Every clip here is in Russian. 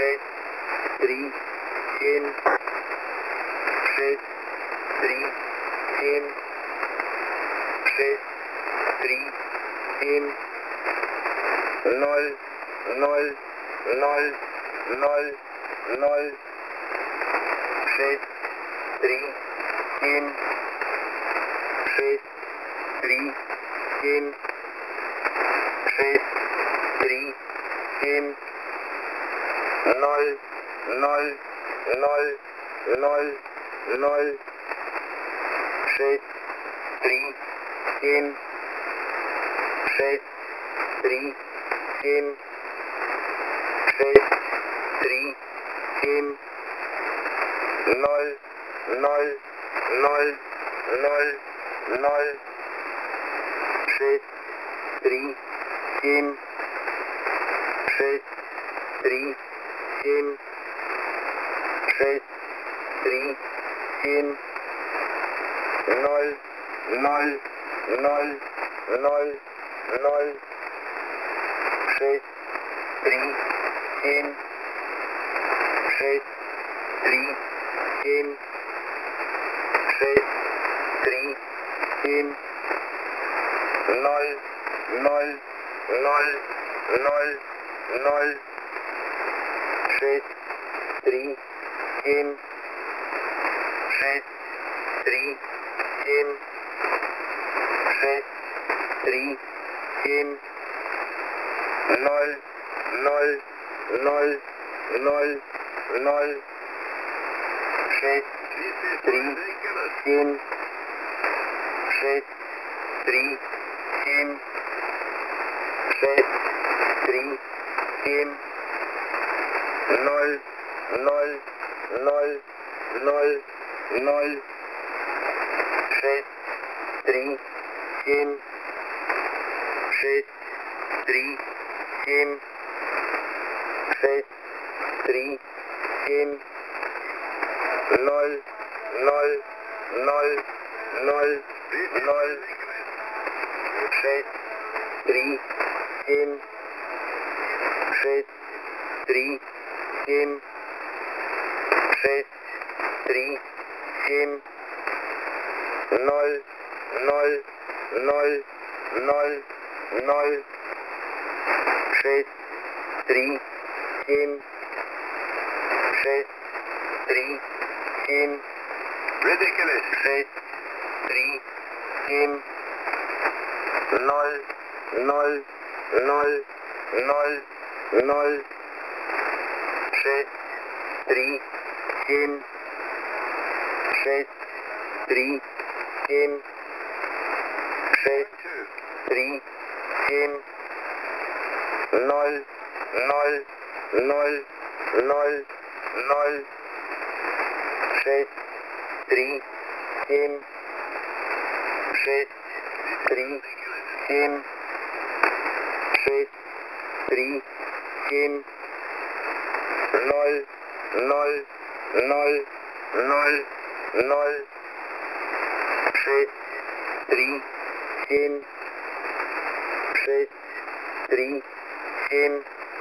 шесть, три, семь, шесть, три, семь, шесть, три, семь, ноль, ноль, ноль, ноль, ноль, шесть, три, семь, шесть, три, семь, шесть, три, семь, ноль, ноль, ноль, ноль, ноль, шесть, три, семь, шесть, три, семь, шесть, три, семь, ноль, ноль, ноль, ноль, ноль, шесть, три, семь, шесть, три, семь, шесть, три, семь, ноль, ноль, ноль, ноль, ноль, шесть, три, семь, шесть, три, семь, шесть, три, семь, ноль, ноль, ноль, ноль, ноль, шесть, три, семь, шесть, три, семь, шесть, три, семь, ноль, ноль, ноль, ноль, ноль, шесть, три, семь, шесть, три, семь, шесть, три, семь, ноль, ноль, ноль, ноль, ноль, шесть, три, семь, шесть, три, семь, шесть, три, семь, ноль, ноль, ноль, ноль, ноль, шесть, три, семь, шесть, три, семь, шесть, три, семь, ноль, ноль, ноль, ноль, ноль, шесть, три, семь, шесть, три, семь, шесть, три, семь, ноль, ноль, ноль, ноль, ноль, шесть, три, семь, шесть, три, семь, шесть, три, семь, ноль, ноль, ноль, ноль, ноль, шесть, три, семь, шесть, три, семь, шесть, три, семь, ноль, ноль, ноль, ноль, ноль, шесть, три, семь, шесть, три, семь,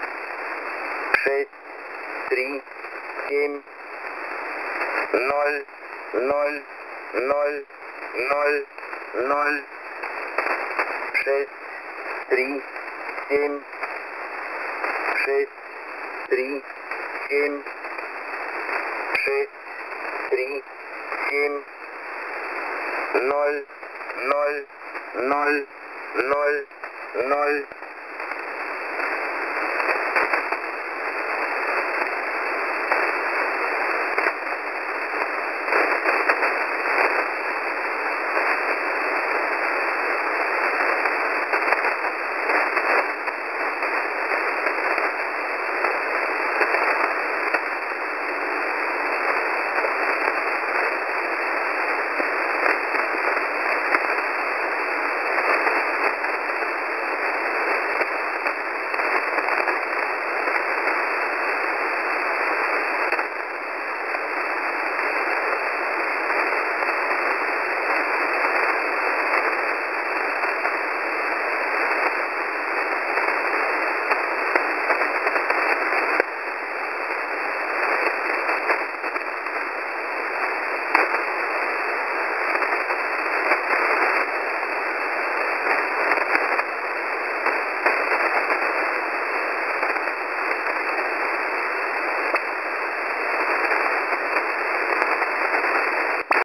шесть, три, семь, ноль, ноль, ноль, ноль, ноль, шесть, три, семь, шесть, три, семь, шесть, три, семь, ноль, ноль, ноль, ноль, ноль,